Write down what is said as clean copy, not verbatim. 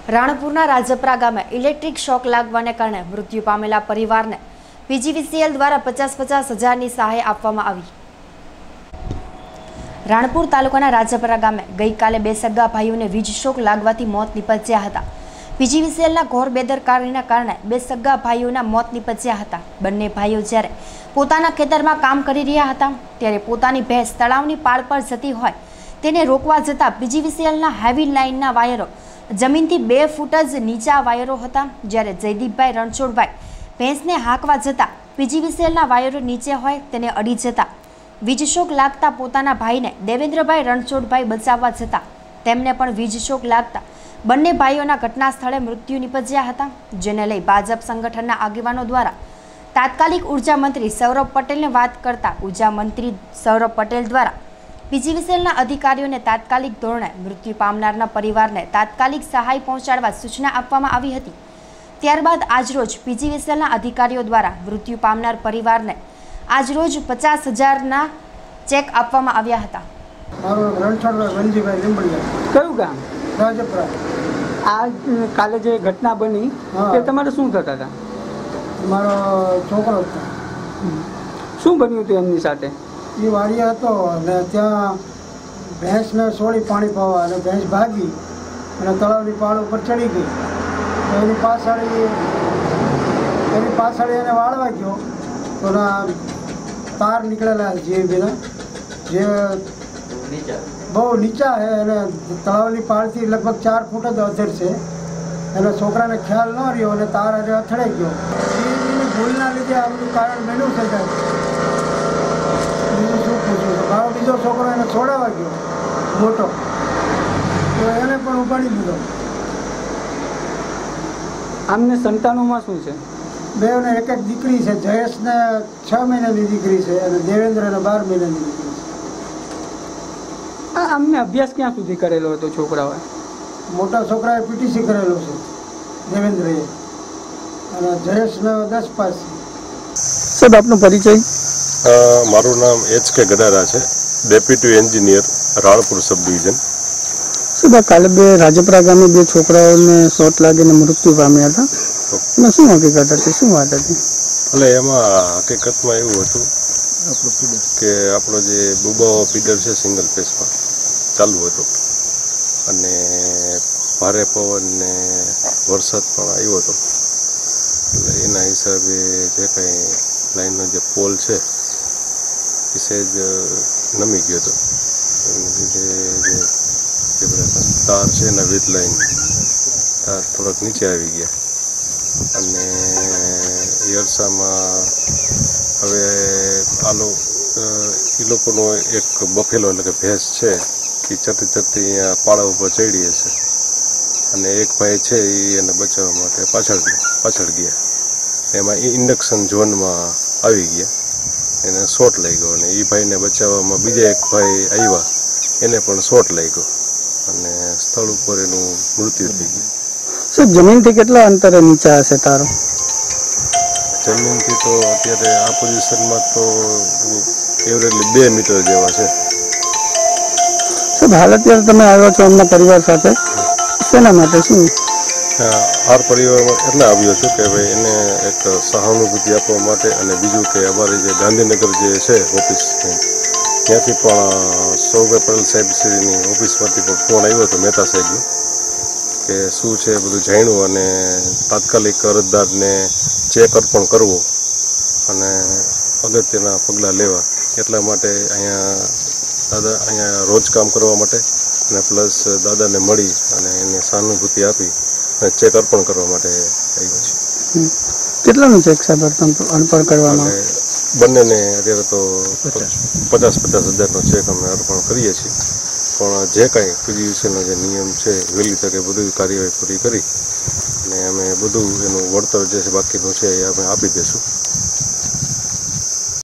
રાણપુરના રાજપરા ગામે ઇલેક્ટ્રિક શોક લાગવાને કારણે મૃત્યુ પામેલા પરિવારને પીજીવીસીએલ દ્વારા 50,000 હજારની સહાય આપવામાં આવી। રાણપુર તાલુકાના રાજપરા ગામે ગઈકાલે બે સગા ભાઈઓને વીજ શોક લાગવાથી મોત નિપજ્યા હતા। પીજીવીસીએલના ઘોર બેદરકારીના કારણે બે સગા ભાઈઓના મોત નિપજ્યા હતા। બંને ભાઈઓ જ્યારે પોતાના ખેતરમાં કામ કરી રહ્યા હતા ત્યારે પોતાની ભેંસ તળાવની પાળ પર જતી હોય તેને રોકવા જતાં પીજીવીસીએલના હેવી લાઇનના વાયરો જમીનથી 2 ફૂટ જ નીચા વાયરો હતા। જ્યારે જયદીપભાઈ રણછોડભાઈ ભેંસને હાંકવા જતાં પીજીવીસીએલના વાયરો નીચે હોય તેને અડી જતા વીજ શોક લાગતા પોતાના ભાઈને દેવેન્દ્રભાઈ રણછોડભાઈ બચાવવા જતાં તેમને પણ વીજ શોક લાગતા બંને ભાઈઓના ઘટના સ્થળે મૃત્યુ નિપજ્યા હતા। જેને લઈ ભાજપ સંગઠનના આગેવાનો દ્વારા તાત્કાલિક ઉર્જા મંત્રી સૌરભ પટેલને વાત કરતા ઉર્જા મંત્રી સૌરભ પટેલ દ્વારા પીજીવીસીએલના અધિકારીઓને તાત્કાલિક ધોરણે મૃત્યુ પામનારના પરિવારને તાત્કાલિક સહાય પહોંચાડવા સૂચના આપવામાં આવી હતી। ત્યારબાદ આજરોજ પીજીવીસીએલના અધિકારીઓ દ્વારા મૃત્યુ પામનાર પરિવારને આજરોજ 50,000ના ચેક આપવામાં આવ્યા હતા। કયું ગામ? રાજપરા। આ કાલે જે ઘટના બની તે તમારે શું થતા હતા? મારો છોકરો હતો। શું બન્યું હતું એમની સાથે? એ વાડીએ હતો અને ત્યાં ભેંસને છોડી પાણી પાવા અને ભેંસ ભાગી અને તળાવની પાળ ઉપર ચડી ગઈ તો એની પાછળ એને વાળવા ગયો તો તાર નીકળેલા જે બેના જે બહુ નીચા છે અને તળાવની પાળથી લગભગ 4 ફૂટ જ અધર છે। એને છોકરાને ખ્યાલ ન રહ્યો અને તાર આજે અથડાઈ ગયો। એની ભૂલના લીધે આમનું કારણ બન્યું છે સાહેબ। બીજું શું પૂછ્યું? મારો બીજો છોકરો એને છોડાવવા ગયો મોટો તો એને પણ ઉપાડી દીધો। આમને સંતાનોમાં શું છે? બેને એક દીકરી છે। જયેશને 6 મહિનાની દીકરી છે અને દેવેન્દ્રને 12 મહિનાની દીકરી છે। આમને અભ્યાસ ક્યાં સુધી કરેલો હતો છોકરાઓએ? મોટા છોકરાએ પીટીસી કરેલો છે દેવેન્દ્રએ અને જયેશને 10 પાસ છે। સાહેબ આપનો પરિચય? મારું નામ HK ગડારા છે, deputy engineer Ranpur sub division. સાહેબ કાલે બે રાજપરા ગામે બે છોકરાઓને શોટ લાગીને મૃત્યુ પામ્યા હતા, એમાં શું હકીકત હતી, શું વાત હતી? એટલે એમાં હકીકતમાં એવું હતું કે આપણો જે બુબાવો ફીડર છે સિંગલ ફેસમાં ચાલુ હતો અને ભારે પવન ને વરસાદ પણ આવ્યો હતો એટલે એના હિસાબે જે કંઈ લાઈનનો જે પોલ છે એ સહેજ નમી ગયો હતો। એને લીધે જે બધા તાર છે એના વિથ લાઈન તાર થોડાક નીચે આવી ગયા અને એ અરસામાં હવે એ લોકોનો એક બફેલો એટલે કે ભેંસ છે એ ચડતી અહીંયા પાળા ઉપર ચડી હશે અને એક ભાઈ છે એ એને બચાવવા માટે પાછળ ગયા। એમાં એ ઇન્ડક્શન ઝોનમાં આવી ગયા, એને શોટ લાગ્યો અને એ ભાઈને બચાવવામાં બીજા એક ભાઈ આવ્યા એને પણ શોટ લાગ્યો અને સ્થળ ઉપર એનું મૃત્યુ થઈ ગયું। સાહેબ જમીનથી કેટલા અંતરે નીચા હશે તારો? જમીનથી તો અત્યારે આ પોઝિશનમાં તો એવરેજલી 2 મીટર જેવા છે। સાહેબ હાલ અત્યારે તમે આવ્યો છો એમના પરિવાર સાથે, શેના માટે? શું આ પરિવારમાં એટલે આવ્યો છું કે ભાઈ એને એક સહાનુભૂતિ આપવા માટે અને બીજું કે અમારી જે ગાંધીનગર જે છે ઓફિસ ત્યાંથી પણ સૌરભ પટેલ સાહેબ શ્રીની ઓફિસમાંથી પણ ફોન આવ્યો હતો મહેતા સાહેબનો કે શું છે બધું જાણ્યું અને તાત્કાલિક અરજદારને ચેક અર્પણ કરવો અને અગત્યના પગલાં લેવા એટલા માટે અહીંયા રોજ કામ કરવા માટે અને પ્લસ દાદાને મળી અને એને સહાનુભૂતિ આપી અને ચેક અર્પણ કરવા માટે આવ્યો છે। કેટલાનું ચેક સાહેબ અર્પણ કરવામાં? બંનેને અત્યારે તો 50,000નો ચેક અમે અર્પણ કરીએ છીએ, પણ જે કાંઈ પીજીવીસીએલનો જે નિયમ છે વહેલી તકે બધી કાર્યવાહી પૂરી કરી અને અમે બધું એનું વળતર જે છે બાકીનું છે એ અમે આપી દઈશું।